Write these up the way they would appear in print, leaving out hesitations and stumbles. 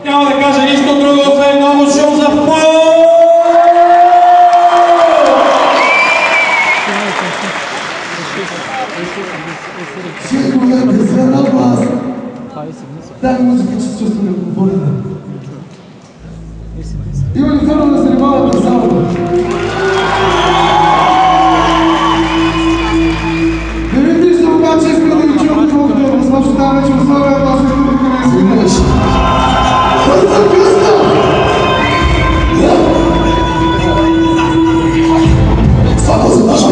Няма да кажа нищо друго, освен много шум за футбол! Чекаме за на вас. Дай музика, че се чувстваме комфортно. Има ли хора да занимават на залата? Не ви виждам, обаче искам да ви чуем колкото е възможно. Там вече условия точно тук да не извинеш. Къста, къста! Само за наша!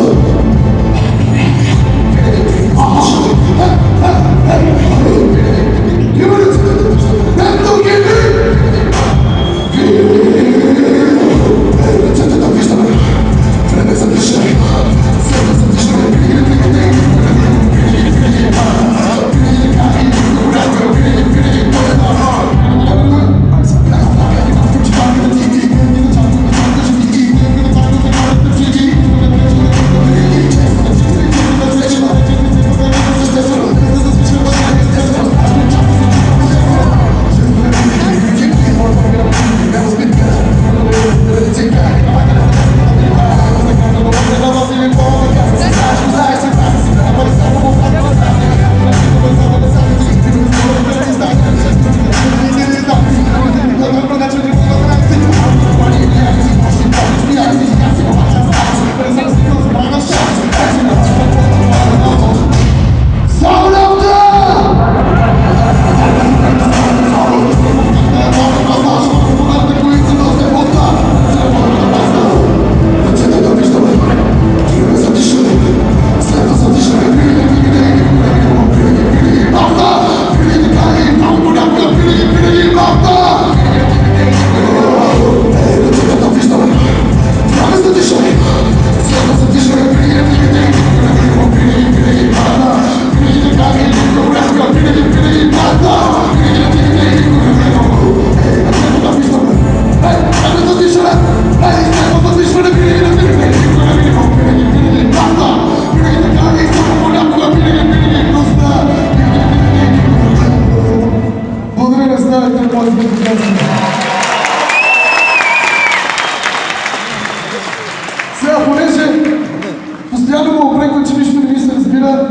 Сега, понеже постоянно му опреквам, че нищо не ми се разбира,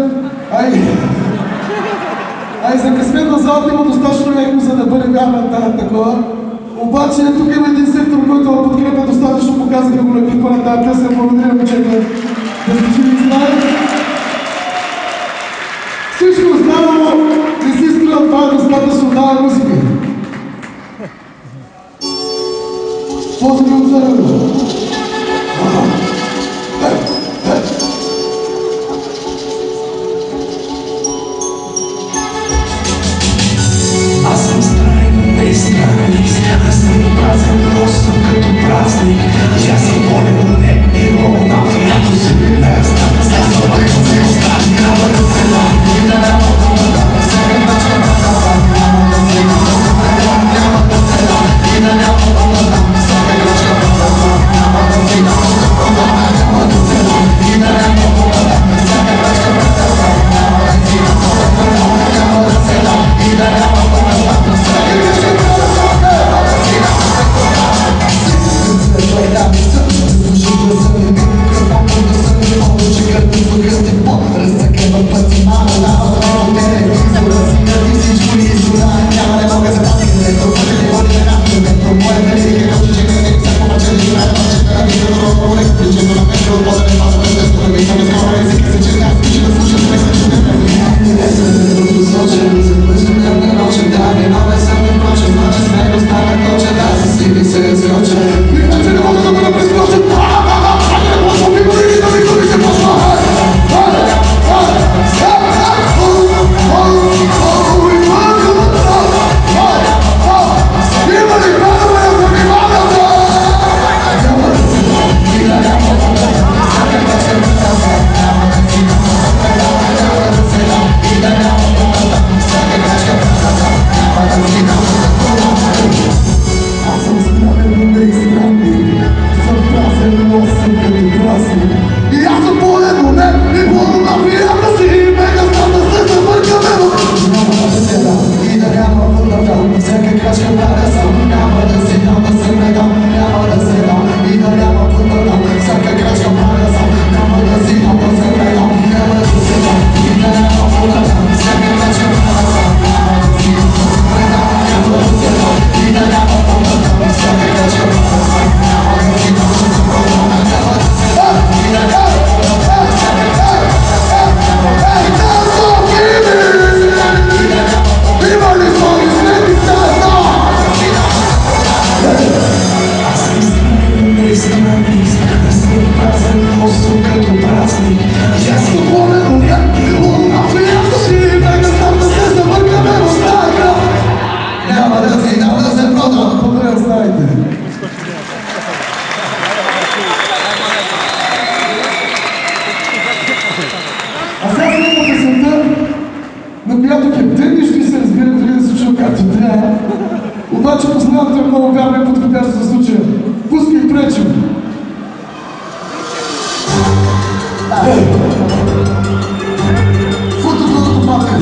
за късмет на залата има достатъчно леко, за да бъде вярна такова. Обаче тук има един сектор, който ме подкрепя достатъчно, показаха го на клипа на тази песен. Благодаря, момчета, да сте живи и здрави. Всичко останало не си искрено, това е достатъчно дава музика. Поздрави от Зарево! Аз съм странен, не странен, аз съм празен, просто като празник. Аз съм болен, но не е болна. Ако си не е стана, аз съм лайко се остани. Няма да се лайко, да работа, да се лайко, няма да се лайко, няма да се лайко, няма да се лайко, няма да се лайко, няма да се лайко. А сега следва песента, на която Кептен ще се разбира дали да се чува както трябва. Обаче познавате много вярна и подходяща за случая. Пускай пречим! Футболното папка!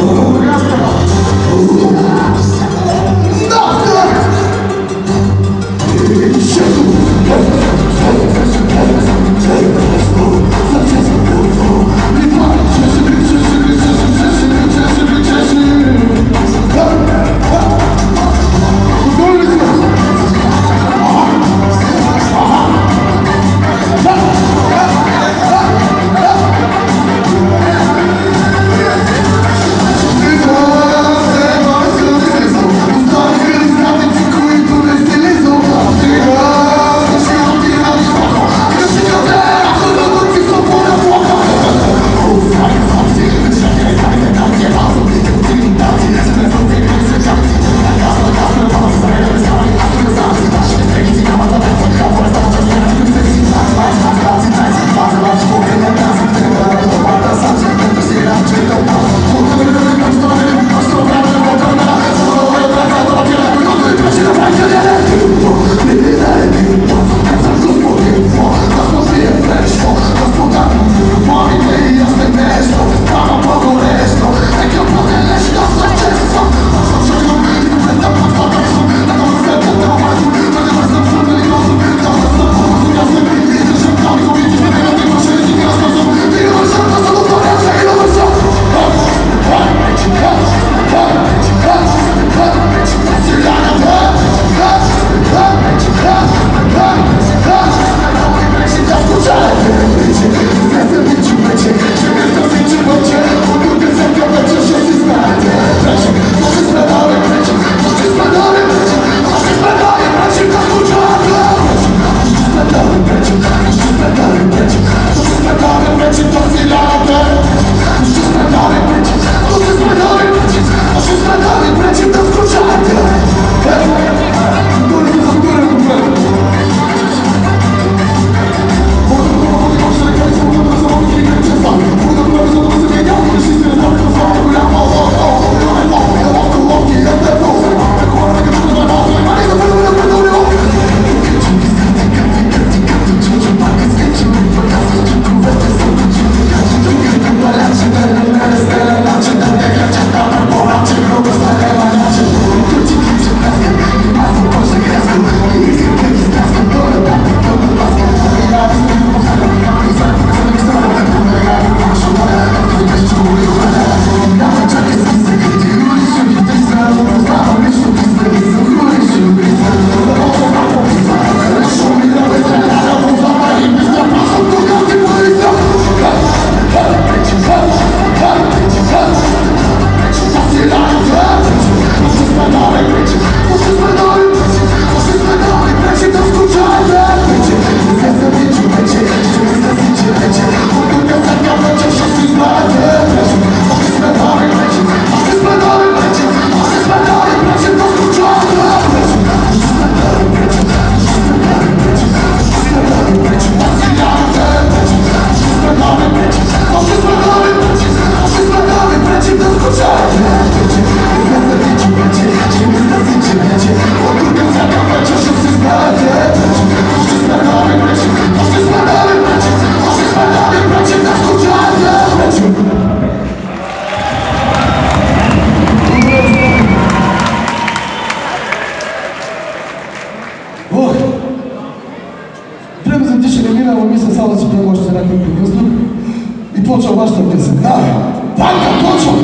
година, ама мисля само, че бях още някакъв въздух и почва вашата песен. Данка, почва!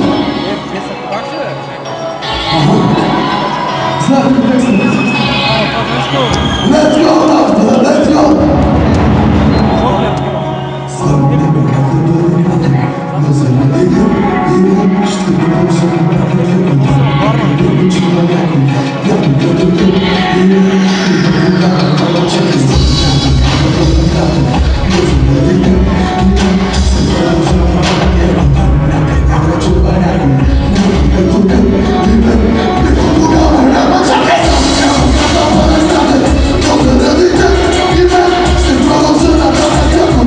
Знаете текста? Let's go, Рафта, let's go! Слава небе, как да бъде града, но заради гъб, ще продължа да бъде града. Да учи на някой, някой като гъб, и да бъде града, чакай за града, да бъде града, но заради гъб, се продължа да бъде града. Някой чува някой, някой като гъб, и да тогава няма чакай за града, да бъде града, но заради гъб, и да ще продължа да бъде града.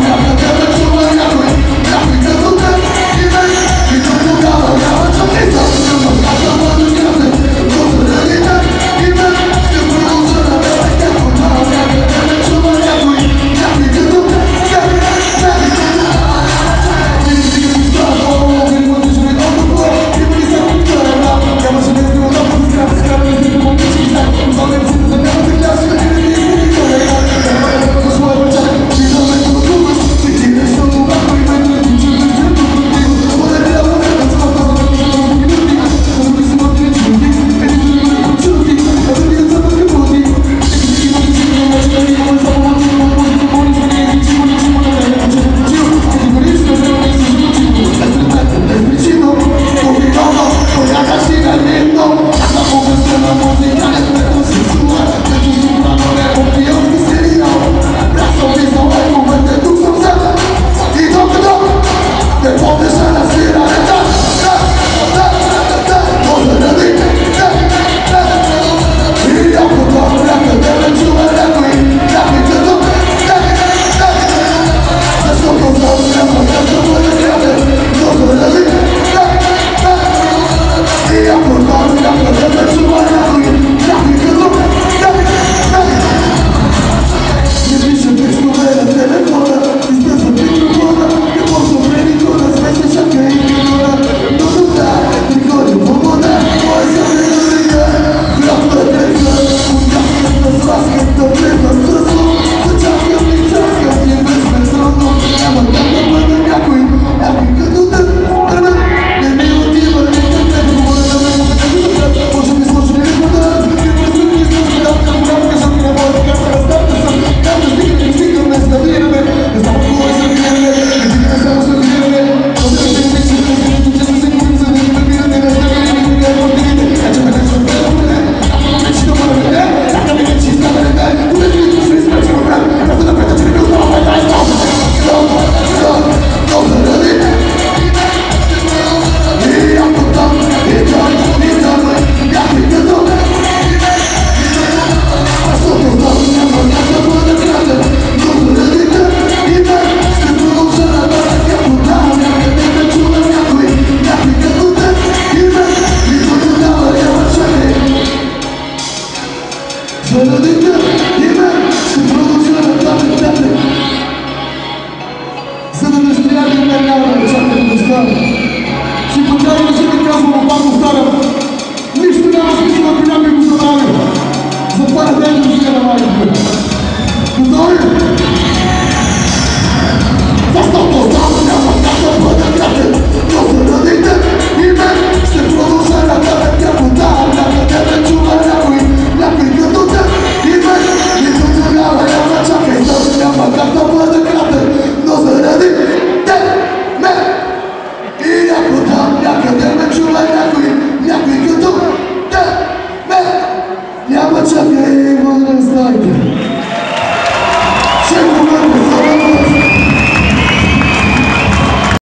За да не стреляли от мен, няма да чакате да стане. Си подявам, че ви казвам, пак повтарям. Нищо няма смисъл, ако някой го забравя.